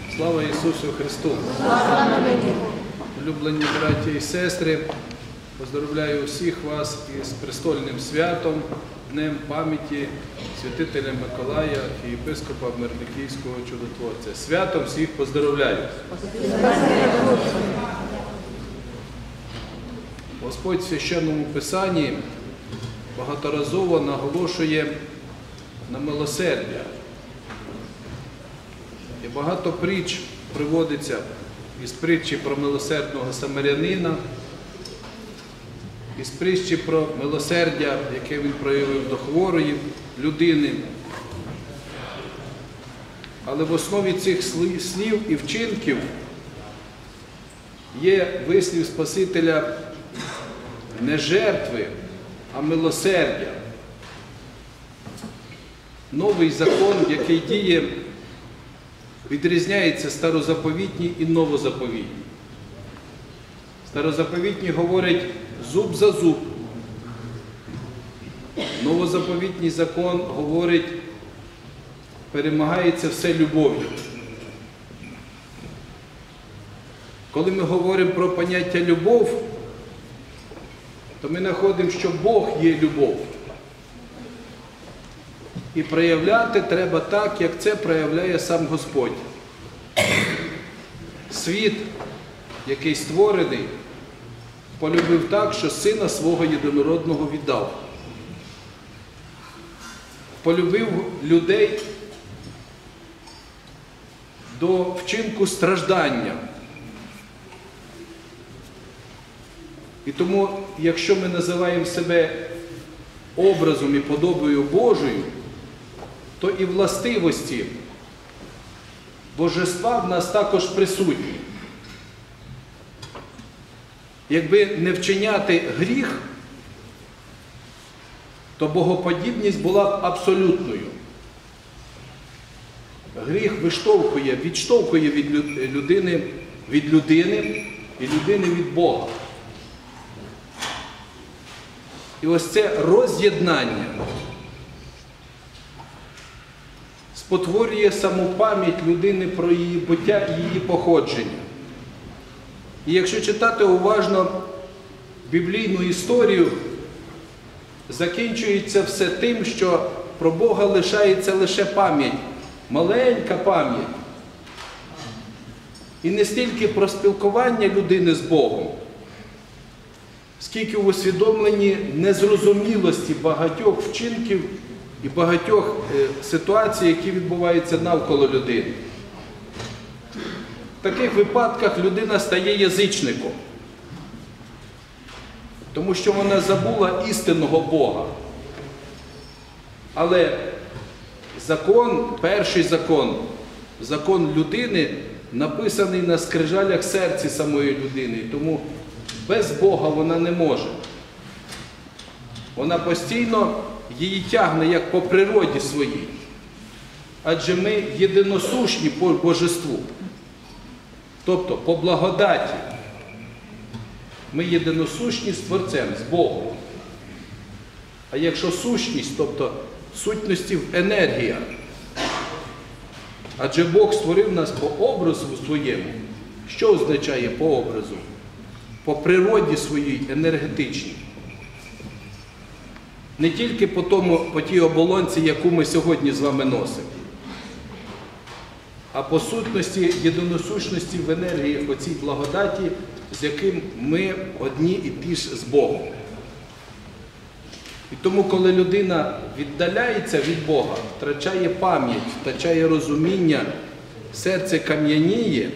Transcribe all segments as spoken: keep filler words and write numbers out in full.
Слава Ісусу Христу! Улюблені браті і сестри, поздоровляю всіх вас із престольним святом, Днем пам'яті святителя Миколая і єпископа Мирниківського чудотворця. Святом всіх поздоровляю! Господь в Священному Писанні багаторазово наголошує на милосердя. І багато притч приводиться із притчі про милосердного самарянина, із притчі про милосердя, яке він проявив до хворої людини. Але в основі цих слів і вчинків є вислів Спасителя не жертви, а милосердя. Новий закон, який діє, відрізняється старозаповітній і новозаповітній. Старозаповітній говорить зуб за зуб. Новозаповітній закон говорить, перемагається все любов'ю. Коли ми говоримо про поняття любов, то ми знаходимо, що Бог є любов. І проявляти треба так, як це проявляє сам Господь. Світ, який створений, полюбив так, що Сина Свого Єдинородного віддав. Полюбив людей до вчинку страждання. І тому, якщо ми називаємо себе образом і подобою Божою, то і властивості божества в нас також присутні. Якби не вчиняти гріх, то богоподібність була б абсолютною. Гріх виштовхує, відштовхує від людини, від людини і людини від Бога. І ось це роз'єднання спотворює саму пам'ять людини про її буття і її походження. І якщо читати уважно біблійну історію, закінчується все тим, що про Бога лишається лише пам'ять, маленька пам'ять. І не стільки про спілкування людини з Богом, скільки в усвідомленні незрозумілості багатьох вчинків і багатьох ситуацій, які відбуваються навколо людини. В таких випадках людина стає язичником, тому що вона забула істинного Бога. Але закон, перший закон, закон людини, написаний на скрижалях серця самої людини, тому без Бога вона не може. Вона постійно її тягне, як по природі своїй. Адже ми єдиносущні по божеству. Тобто, по благодаті. Ми єдиносущні з Творцем, з Богом. А якщо сущність, тобто сутності в енергіях. Адже Бог створив нас по образу своєму. Що означає по образу? По природі своїй енергетичній. Не тільки по, тому, по тій оболонці, яку ми сьогодні з вами носимо, а по сутності, єдиносущності в енергії, по цій благодаті, з яким ми одні і ті ж з Богом. І тому, коли людина віддаляється від Бога, втрачає пам'ять, втрачає розуміння, серце кам'яніє,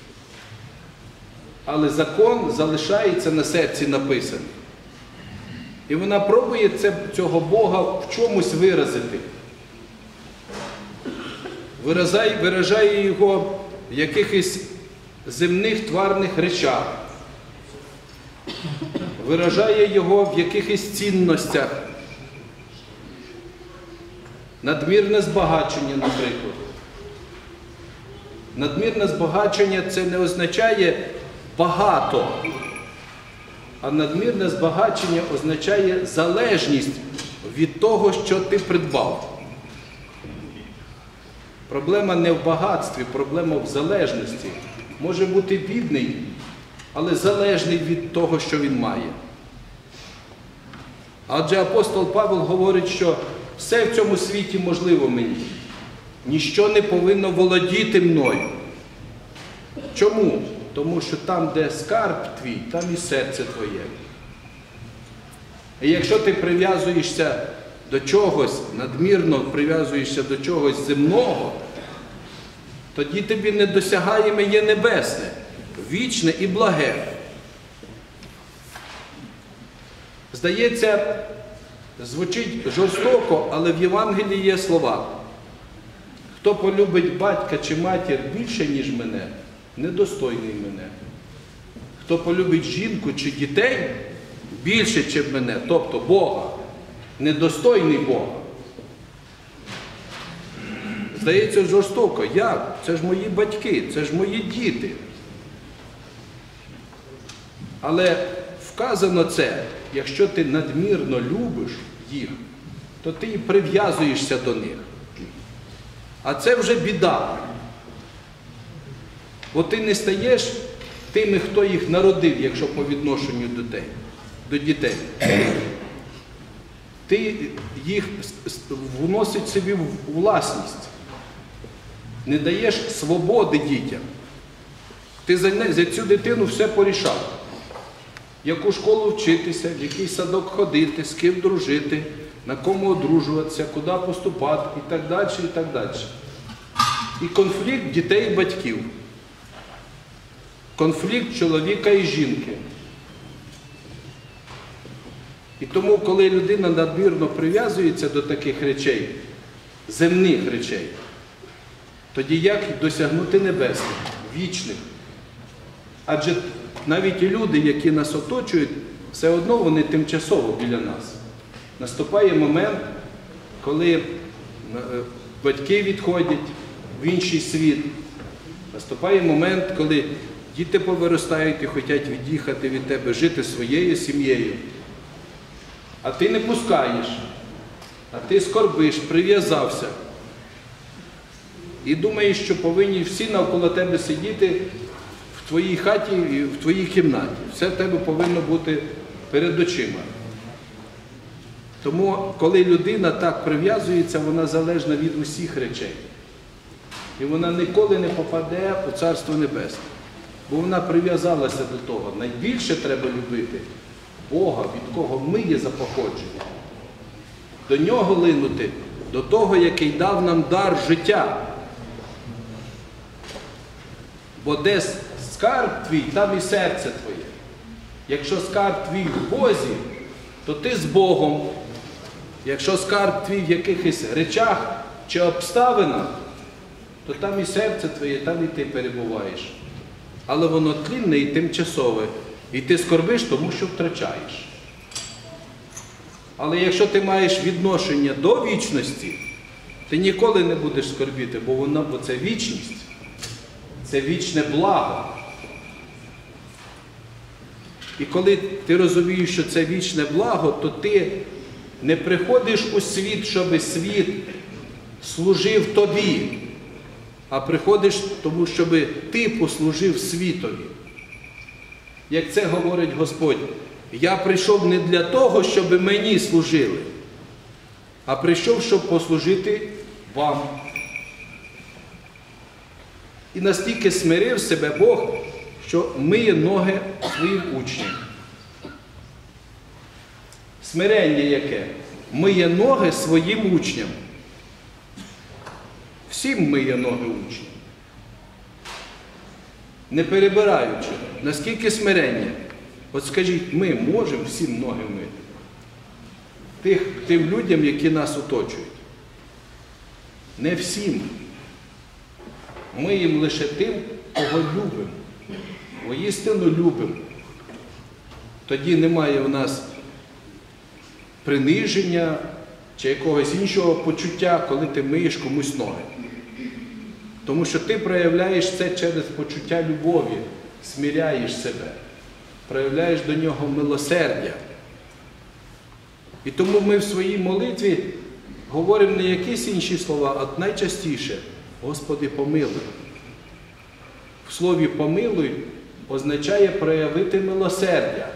але закон залишається на серці написаний. І вона пробує це, цього Бога в чомусь виразити. Виражає, виражає його в якихось земних тварних речах. Виражає його в якихось цінностях. Надмірне збагачення, наприклад. Надмірне збагачення – це не означає багато. А надмірне збагачення означає залежність від того, що ти придбав. Проблема не в багатстві, проблема в залежності. Може бути бідний, але залежний від того, що він має. Адже апостол Павел говорить, що все в цьому світі можливо мені. Ніщо не повинно володіти мною. Чому? Тому що там, де скарб твій, там і серце твоє. І якщо ти прив'язуєшся до чогось, надмірно прив'язуєшся до чогось земного, тоді тобі недосягаєме є небесне, вічне і благе. Здається, звучить жорстоко, але в Євангелії є слова. Хто полюбить батька чи матір більше, ніж мене, недостойний мене. Хто полюбить жінку чи дітей більше, ніж мене, тобто Бога, недостойний Бога. Здається, жорстоко. Як? Це ж мої батьки, це ж мої діти. Але вказано це, якщо ти надмірно любиш їх, то ти і прив'язуєшся до них. А це вже біда. Бо ти не стаєш тими, хто їх народив, якщо по відношенню до дітей. До дітей. Ти їх вносиш собі в власність. Не даєш свободи дітям. Ти за, за цю дитину все порішав. Яку школу вчитися, в який садок ходити, з ким дружити, на кому одружуватися, куди поступати і так далі, і так далі. І конфлікт дітей і батьків. Конфлікт чоловіка і жінки. І тому, коли людина надмірно прив'язується до таких речей, земних речей, тоді як досягнути небесних, вічних? Адже навіть і люди, які нас оточують, все одно вони тимчасово біля нас. Наступає момент, коли батьки відходять в інший світ. Наступає момент, коли діти повиростають і хочуть від'їхати від тебе, жити своєю сім'єю. А ти не пускаєш, а ти скорбиш, прив'язався. І думаєш, що повинні всі навколо тебе сидіти в твоїй хаті і в твоїй кімнаті. Все в тебе повинно бути перед очима. Тому, коли людина так прив'язується, вона залежна від усіх речей. І вона ніколи не попаде у Царство Небесне. Бо вона прив'язалася до того. Найбільше треба любити Бога, від кого ми є за походження. До Нього линути, до того, який дав нам дар життя. Бо де скарб твій, там і серце твоє. Якщо скарб твій в Бозі, то ти з Богом. Якщо скарб твій в якихось речах чи обставинах, то там і серце твоє, там і ти перебуваєш. Але воно тлінне і тимчасове. І ти скорбиш, тому що втрачаєш. Але якщо ти маєш відношення до вічності, ти ніколи не будеш скорбіти, бо воно, бо це вічність. Це вічне благо. І коли ти розумієш, що це вічне благо, то ти не приходиш у світ, щоб світ служив тобі, а приходиш тому, щоб ти послужив світові. Як це говорить Господь, я прийшов не для того, щоб мені служили, а прийшов, щоб послужити вам. І настільки смирив себе Бог, що миє ноги своїм учням. Смирення яке? Миє ноги своїм учням. Всім миє ноги учням. Не перебираючи. Наскільки смирення? От скажіть, ми можемо всім ноги мити? Тих, тим людям, які нас оточують. Не всім. Ми їм лише тим, кого любимо. Воістину любимо. Тоді немає у нас приниження чи якогось іншого почуття, коли ти миєш комусь ноги. Тому що ти проявляєш це через почуття любові, смиряєш себе, проявляєш до нього милосердя. І тому ми в своїй молитві говоримо не якісь інші слова, а найчастіше Господи, помилуй. В слові «помилуй» означає проявити милосердя.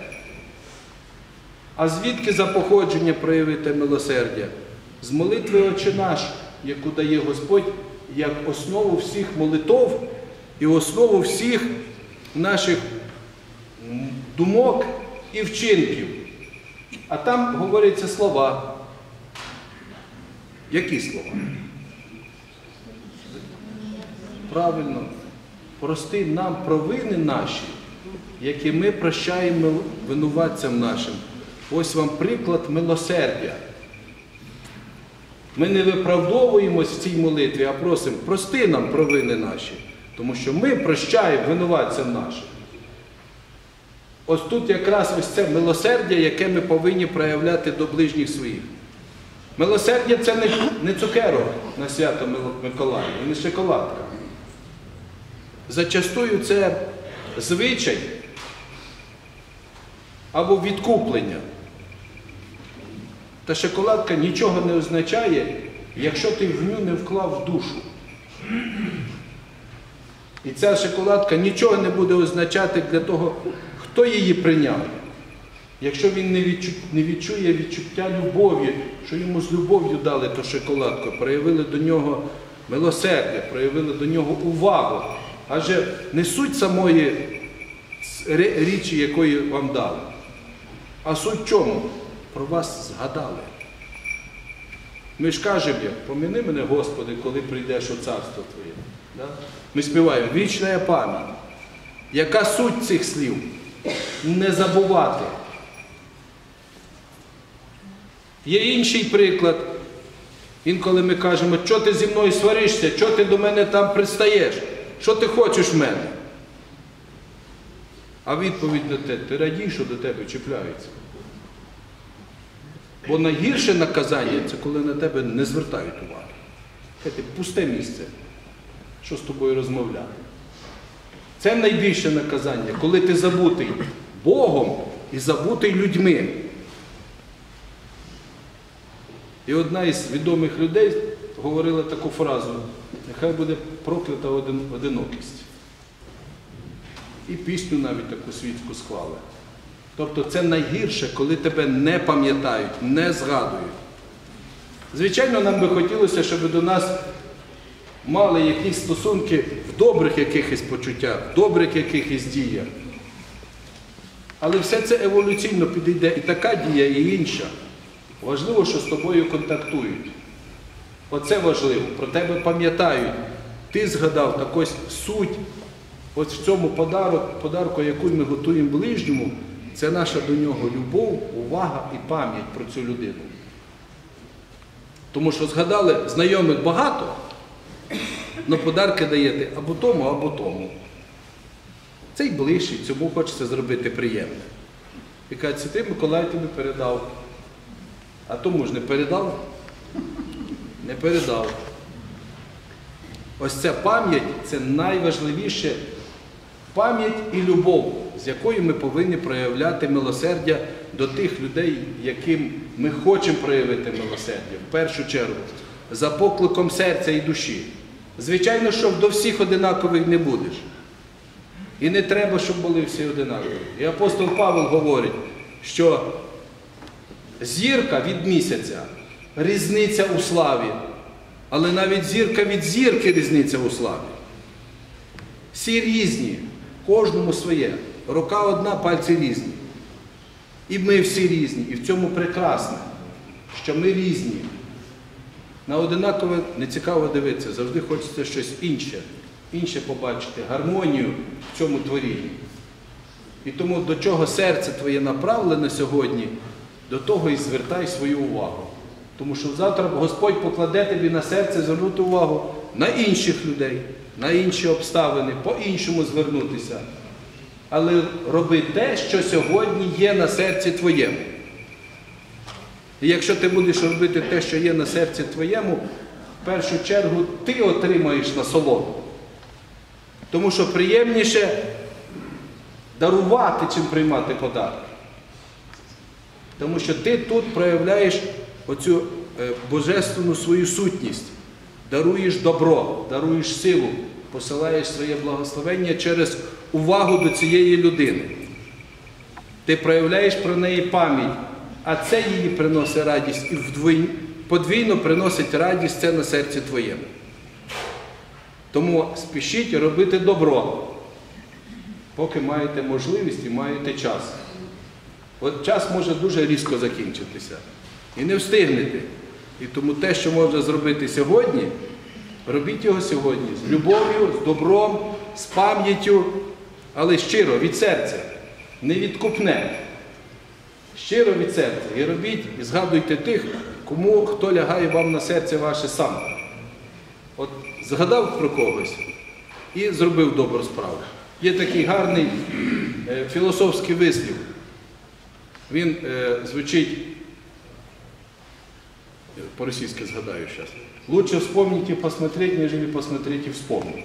А звідки за походження проявити милосердя? З молитви «Отче наш», яку дає Господь як основу всіх молитов і основу всіх наших думок і вчинків. А там говоряться слова. Які слова? Правильно. Прости нам провини наші, які ми прощаємо винуватцям нашим. Ось вам приклад милосердя. Ми не виправдовуємось в цій молитві, а просимо, прости нам провини наші, тому що ми прощаємо винуватцям нашим. Ось тут якраз ось це милосердя, яке ми повинні проявляти до ближніх своїх. Милосердя – це не, не цукерок на свято Миколая, не шоколадка. Зачастую це звичай або відкуплення. Та шоколадка нічого не означає, якщо ти в ню не вклав душу. І ця шоколадка нічого не буде означати для того, хто її прийняв. Якщо він не, відчу... не відчує відчуття любові, що йому з любов'ю дали ту шоколадку, проявили до нього милосердя, проявили до нього увагу. Адже не суть самої річі, якої вам дали, а суть чому? Про вас згадали. Ми ж кажемо, як, поміни мене, Господи, коли прийдеш у царство Твоє. Да? Ми співаємо, вічна пам'ять. Яка суть цих слів? Не забувати. Є інший приклад. Інколи ми кажемо, що ти зі мною сваришся, що ти до мене там пристаєш, що ти хочеш в мене? А відповідь на те, ти радій, що до тебе чіпляються. Бо найгірше наказання – це коли на тебе не звертають уваги. Це пусте місце, що з тобою розмовляти. Це найбільше наказання, коли ти забутий Богом і забутий людьми. І одна із відомих людей говорила таку фразу: нехай буде проклята один, одинокість. І пісню навіть таку світську склали. Тобто це найгірше, коли тебе не пам'ятають, не згадують. Звичайно, нам би хотілося, щоб до нас мали якісь стосунки в добрих якихось почуттях, в добрих якихось діях. Але все це еволюційно підійде і така дія, і інша. Важливо, що з тобою контактують. Оце важливо. Про тебе пам'ятають. Ти згадав, так ось суть ось в цьому подарок, подарку, яку ми готуємо ближньому, це наша до нього любов, увага і пам'ять про цю людину. Тому що згадали, знайомих багато, але подарки даєте або тому, або тому. Цей ближчий, цьому хочеться зробити приємне. І кажуть, це ти, Миколай, тобі передав. А тому ж не передав? Не передав. Ось ця пам'ять – це найважливіше. Пам'ять і любов, з якою ми повинні проявляти милосердя до тих людей, яким ми хочемо проявити милосердя. В першу чергу, за покликом серця і душі. Звичайно, що до всіх одинакових не будеш. І не треба, щоб були всі одинакові. І апостол Павел говорить, що зірка від місяця – різниця у славі. Але навіть зірка від зірки – різниця у славі. Всі різні, кожному своє. Рука одна, пальці різні. І ми всі різні. І в цьому прекрасне, що ми різні. На одинакове не цікаво дивитися, завжди хочеться щось інше. Інше побачити, гармонію в цьому творінні. І тому до чого серце твоє направлене сьогодні, до того і звертай свою увагу. Тому що завтра Господь покладе тобі на серце звернути увагу на інших людей, на інші обставини, по-іншому звернутися. Але роби те, що сьогодні є на серці твоєму. І якщо ти будеш робити те, що є на серці твоєму, в першу чергу ти отримаєш насолоду. Тому що приємніше дарувати, чим приймати подарки. Тому що ти тут проявляєш оцю божественну свою сутність. даруєш добро, даруєш силу, посилаєш своє благословення через увагу до цієї людини. Ти проявляєш про неї пам'ять, а це її приносить радість і вдвійно, подвійно приносить радість це на серці твоєму. Тому спішіть робити добро, поки маєте можливість і маєте час. От час може дуже різко закінчитися. І не встигнете. І тому те, що можна зробити сьогодні, робіть його сьогодні. З любов'ю, з добром, з пам'яттю, але щиро, від серця. Не відкупне. Щиро від серця. І робіть, і згадуйте тих, кому, хто лягає вам на серце ваше сам. От згадав про когось і зробив добру справу. Є такий гарний е, філософський вислів. Він е, звучить, по-російськи згадаю зараз. Лучше вспомнить і посмотреть, ніж посмотреть і вспомнить.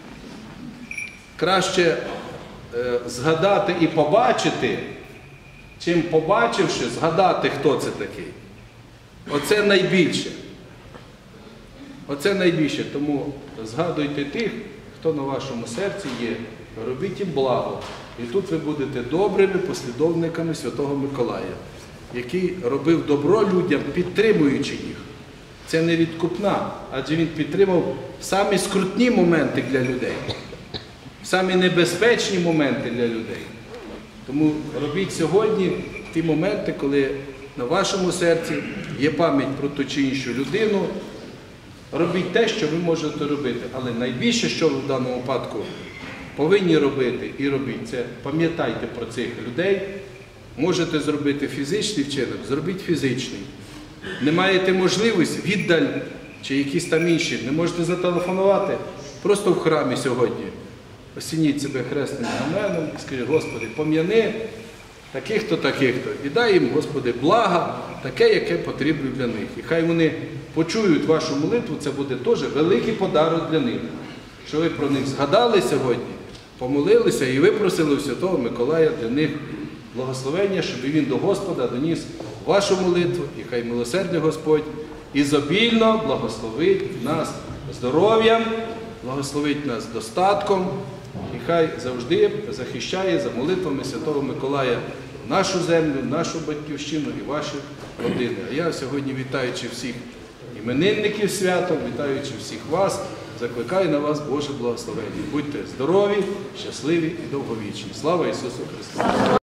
Краще е, згадати і побачити, чим побачивши, згадати, хто це такий. Оце найбільше. Оце найбільше. Тому згадуйте тих, хто на вашому серці є. Робіть їм благо. І тут ви будете добрими послідовниками Святого Миколая, який робив добро людям, підтримуючи їх. Це не відкупна, адже він підтримав самі скрутні моменти для людей, самі небезпечні моменти для людей. Тому робіть сьогодні ті моменти, коли на вашому серці є пам'ять про ту чи іншу людину. Робіть те, що ви можете робити. Але найбільше, що ви в даному випадку повинні робити і робіть, це пам'ятайте про цих людей. Можете зробити фізичний вчинок, зробіть фізичний. Не маєте можливості, віддаль чи якісь там інші, не можете зателефонувати, просто в храмі сьогодні. Осініть себе хресним знаменом і скажіть: Господи, пом'яни таких-то, таких-то. І дай їм, Господи, блага, таке, яке потрібно для них. І хай вони почують вашу молитву, це буде теж великий подарунок для них. Що ви про них згадали сьогодні, помолилися і випросили у Святого Миколая для них благословення, щоб він до Господа доніс вашу молитву, і хай милосердний Господь ізобільно благословить нас здоров'ям, благословить нас достатком, і хай завжди захищає за молитвами Святого Миколая нашу землю, нашу батьківщину і ваші родини. А я сьогодні, вітаючи всіх іменинників святом, вітаючи всіх вас, закликаю на вас Боже благословення. Будьте здорові, щасливі і довговічні. Слава Ісусу Христу!